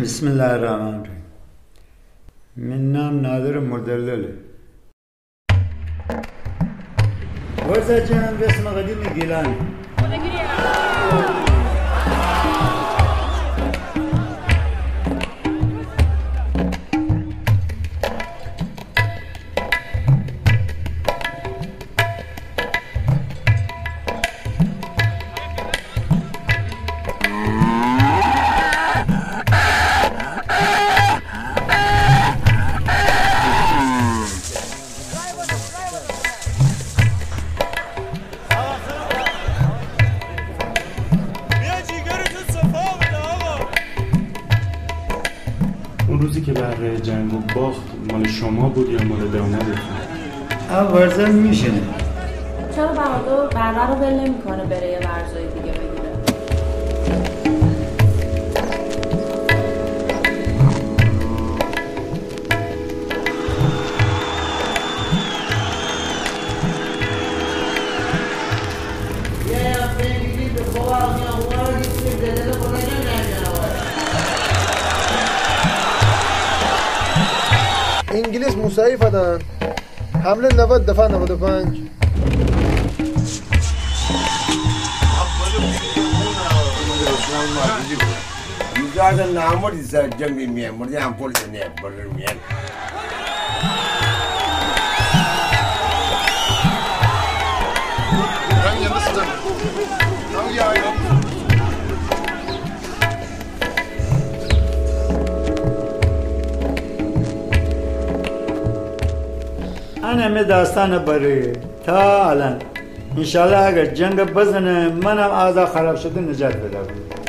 بسم الله الرحمن الرحیم. من نام نادر مردلله. ورزا جانم رسم قدیم گیلان. روزی که بره جنگ و باخت مال شما بود یا مال دامادتون؟ ورزا میشنه. چرا بهادر بره رو ول نمی‌کنه بره یه ورزای دیگه بگیره؟ انگلیس مساعی فدن حمله 90 دفعه 95 Yukarıda namur ise cem bilmeyen, burada yan polis ne yapılır. Ben yanında sıcak. Tamam ya. همه داستان بره تا الان انشالله اگر جنگ بزنه منم آزا خراب شده نجات پیدا کنم.